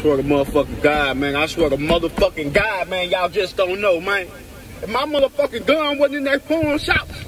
swear to motherfucking God, man. I swear to motherfucking God, man. Y'all just don't know, man. If my motherfucking gun wasn't in that pawn shop,